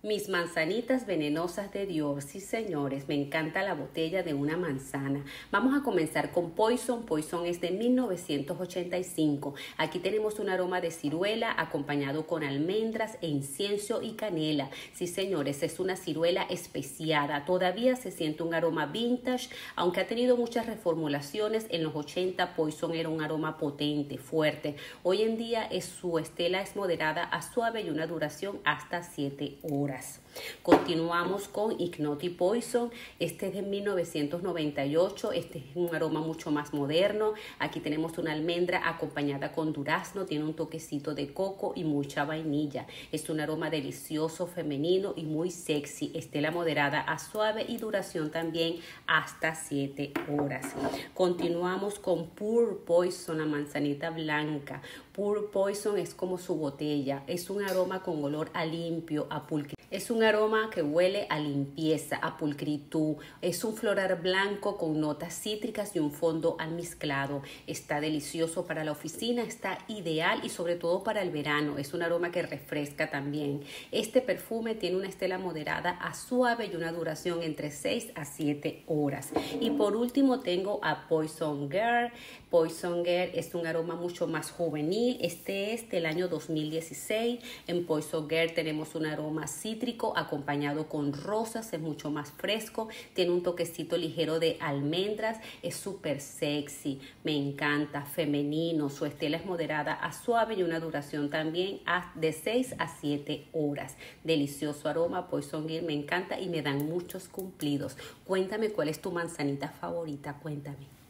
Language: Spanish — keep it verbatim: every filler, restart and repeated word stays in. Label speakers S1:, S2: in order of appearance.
S1: Mis manzanitas venenosas de Dior, sí señores, me encanta la botella de una manzana. Vamos a comenzar con Poison. Poison es de mil novecientos ochenta y cinco. Aquí tenemos un aroma de ciruela acompañado con almendras, e incienso y canela. Sí señores, es una ciruela especiada. Todavía se siente un aroma vintage, aunque ha tenido muchas reformulaciones. En los ochenta Poison era un aroma potente, fuerte. Hoy en día es, su estela es moderada a suave y una duración hasta siete horas. Continuamos con Ignoti Poison. Este es de mil novecientos noventa y ocho. Este es un aroma mucho más moderno. Aquí tenemos una almendra acompañada con durazno. Tiene un toquecito de coco y mucha vainilla. Es un aroma delicioso, femenino y muy sexy. Estela moderada a suave y duración también hasta siete horas. Continuamos con Pure Poison, la manzanita blanca. Pure Poison es como su botella. Es un aroma con olor a limpio, a pulcritud. Es un aroma que huele a limpieza, a pulcritud. Es un floral blanco con notas cítricas y un fondo almizclado. Está delicioso para la oficina, está ideal y sobre todo para el verano. Es un aroma que refresca también. Este perfume tiene una estela moderada a suave y una duración entre seis a siete horas. Y por último tengo a Poison Girl. Poison Girl es un aroma mucho más juvenil. Este es del año dos mil dieciséis. En Poison Girl tenemos un aroma cítrico acompañado con rosas, es mucho más fresco, tiene un toquecito ligero de almendras, es súper sexy, me encanta, femenino, su estela es moderada a suave y una duración también de seis a siete horas. Delicioso aroma, Poison Girl, me encanta y me dan muchos cumplidos. Cuéntame cuál es tu manzanita favorita, cuéntame.